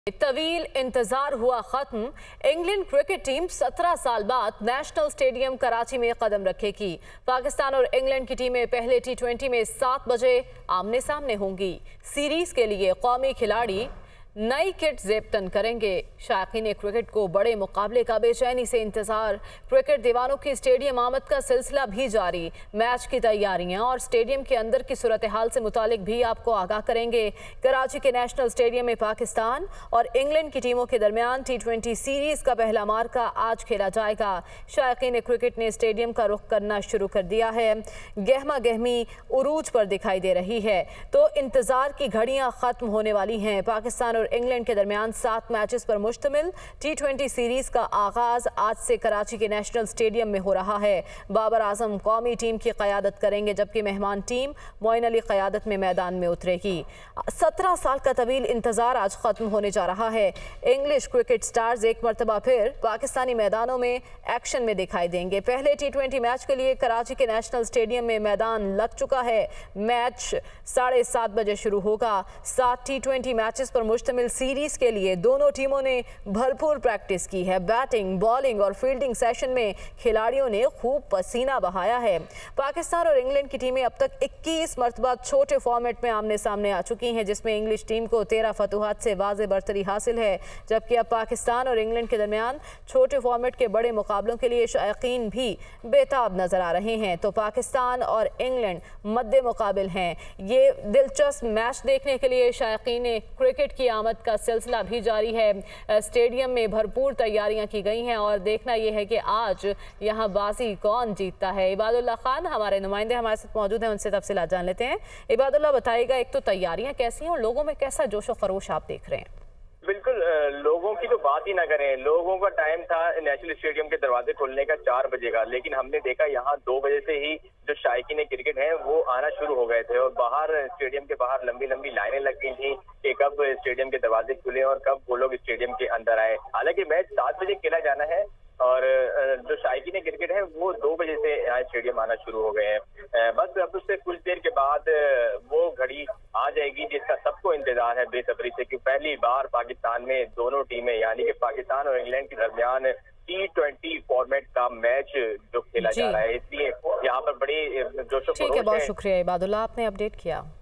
तवील इंतजार हुआ खत्म। इंग्लैंड क्रिकेट टीम 17 साल बाद नेशनल स्टेडियम कराची में कदम रखेगी। पाकिस्तान और इंग्लैंड की टीमें पहले T20 में 7 बजे आमने सामने होंगी। सीरीज के लिए कौमी खिलाड़ी नई किट जेबतन करेंगे। शायकीन क्रिकेट को बड़े मुकाबले का बेचैनी से इंतजार। क्रिकेट दीवानों की स्टेडियम आमद का सिलसिला भी जारी। मैच की तैयारियां और स्टेडियम के अंदर की सूरत हाल से मुतालिक भी आपको आगाह करेंगे। कराची के नेशनल स्टेडियम में पाकिस्तान और इंग्लैंड की टीमों के दरमियान T20 सीरीज का पहला मार्का आज खेला जाएगा। शायकीन क्रिकेट ने स्टेडियम का रुख करना शुरू कर दिया है। गहमा गहमी उरूज पर दिखाई दे रही है तो इंतजार की घड़ियां खत्म होने वाली हैं। पाकिस्तान और इंग्लैंड के दरमियान 7 मैचेस पर मुश्तमिल T20 सीरीज का आगाज आज से कराची के नेशनल स्टेडियम में हो रहा है। बाबर आजम कौमी टीम की क़यादत करेंगे जबकि मेहमान टीम मोइन अली क़यादत में मैदान में उतरेगी। 17 साल का तवील इंतजार आज खत्म होने जा रहा है। इंग्लिश क्रिकेट स्टार्स एक मरतबा फिर पाकिस्तानी मैदानों में एक्शन में दिखाई देंगे। पहले T20 मैच के लिए कराची के नेशनल स्टेडियम में मैदान लग चुका है। मैच 7:30 बजे शुरू होगा। 7 T20 मैचेस पर मुश्तमिल सीरीज के लिए दोनों टीमों ने भरपूर प्रैक्टिस की है। बैटिंग, बॉलिंग और फील्डिंग सेशन में खिलाड़ियों ने खूब पसीना बहाया है। पाकिस्तान और इंग्लैंड की टीमें अब तक 21 मरतबा छोटे फॉर्मेट में आमने सामने आ चुकी हैं, जिसमें इंग्लिश टीम को 13 फतुहात से वाज़े बरतरी हासिल है, जबकि अब पाकिस्तान और इंग्लैंड के दरमियान छोटे फॉर्मेट के बड़े मुकाबलों के लिए शायकीन भी बेताब नजर आ रहे हैं। तो पाकिस्तान और इंग्लैंड मद्दे मुकाबिल हैं। ये दिलचस्प मैच देखने के लिए शायकीन क्रिकेट की आमद का सिलसिला भी जारी है। स्टेडियम में भरपूर तैयारियां की गई हैं और देखना यह है कि आज यहां बाजी कौन जीतता है। इबादुल्लाह खान हमारे नुमाइंदे हमारे साथ मौजूद हैं, उनसे तफसीलात जान लेते हैं। इबादुल्लाह बताइएगा, एक तो तैयारियां कैसी हैं और लोगों में कैसा जोशो खरोश आप देख रहे हैं? बिल्कुल, लोगों की तो बात ही ना करें। लोगों का टाइम था नेशनल स्टेडियम के दरवाजे खोलने का 4 बजे का, लेकिन हमने देखा यहाँ 2 बजे से ही जो शायकीन क्रिकेट है वो आना शुरू हो गए थे और बाहर स्टेडियम के बाहर लंबी लंबी लाइनें लग गई थी कि कब स्टेडियम के दरवाजे खुले और कब वो लोग स्टेडियम के अंदर आए। हालांकि मैच 7 बजे खेला जाना है और जो शायकीन क्रिकेट है वो 2 बजे से यहाँ स्टेडियम आना शुरू हो गए हैं। बस अब उससे कुछ देर के बाद वो घड़ी आ जाएगी जिसका सबको इंतजार है बेसब्री से कि पहली बार पाकिस्तान में दोनों टीमें यानी कि पाकिस्तान और इंग्लैंड के दरमियान T20 फॉर्मेट का मैच जो खेला जा रहा है, इसलिए यहाँ पर बड़ी जोशो खरोश है। ठीक है, बहुत शुक्रिया इबादुल्लाह, आपने अपडेट किया।